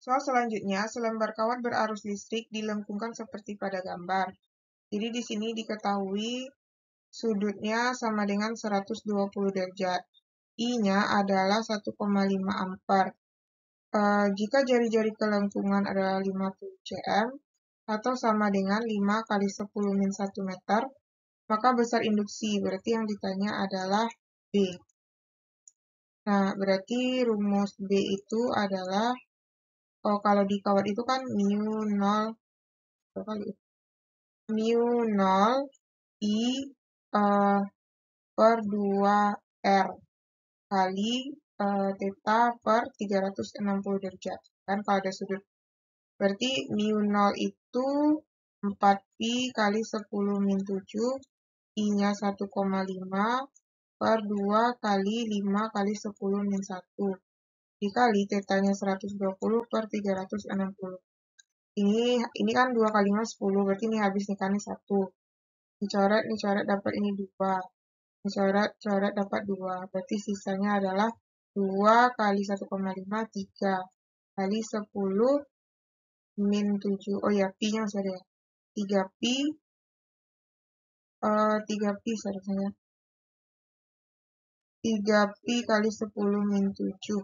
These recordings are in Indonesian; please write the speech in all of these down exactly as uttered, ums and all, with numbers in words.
Soal selanjutnya, selembar kawat berarus listrik dilengkungkan seperti pada gambar. Jadi di sini diketahui sudutnya sama dengan seratus dua puluh derajat. I-nya adalah satu koma lima ampere. E, jika jari-jari kelengkungan adalah lima puluh cm atau sama dengan lima kali sepuluh min satu meter, maka besar induksi. Berarti yang ditanya adalah B. Nah, berarti rumus B itu adalah, oh kalau di kawat itu kan mu nol, berapa kali? mu nol I uh, per dua R kali uh, theta per tiga ratus enam puluh derajat. Kan kalau ada sudut. Berarti mu nol itu empat pi kali sepuluh min tujuh, I-nya satu koma lima per dua kali lima kali sepuluh min satu. Dikali tetanya seratus dua puluh per tiga ratus enam puluh. Ini ini kan dua kali lima sepuluh, berarti ini habis nih kan satu. Dicoret, dicoret dapat ini dua. Dicoret, coret dapat dua. Berarti sisanya adalah dua kali satu koma lima, tiga. Kali sepuluh min tujuh. Oh ya, pi-nya masih ada ya. tiga pi, uh, tiga pi seharusnya. tiga pi kali sepuluh min tujuh.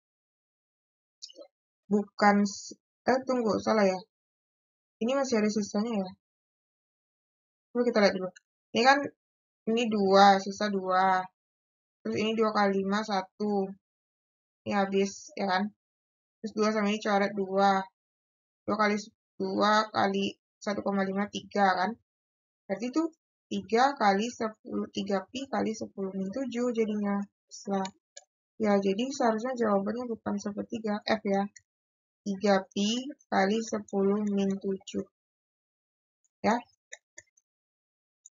Bukan, eh tunggu, salah ya. Ini masih ada sisanya ya. Coba kita lihat dulu. Ini kan, ini dua, sisa dua. Terus ini dua kali lima, satu. Ini habis, ya kan. Terus dua sama ini coret dua. dua kali dua kali satu koma lima, tiga kan. Berarti itu tiga kali sepuluh, tiga pi kali sepuluh min tujuh jadinya. Setelah, ya jadi seharusnya jawabannya bukan sepertiga, F ya. tiga pi kali sepuluh min tujuh. Ya.